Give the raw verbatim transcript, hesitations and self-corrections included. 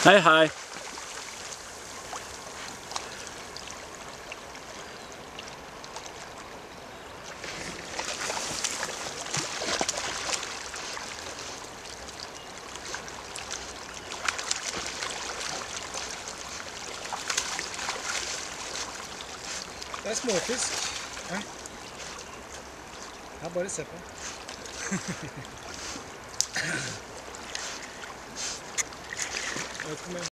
Hei, hei. Det er småfisk. Ja. Ja, bare se på. Ja, kom igjen.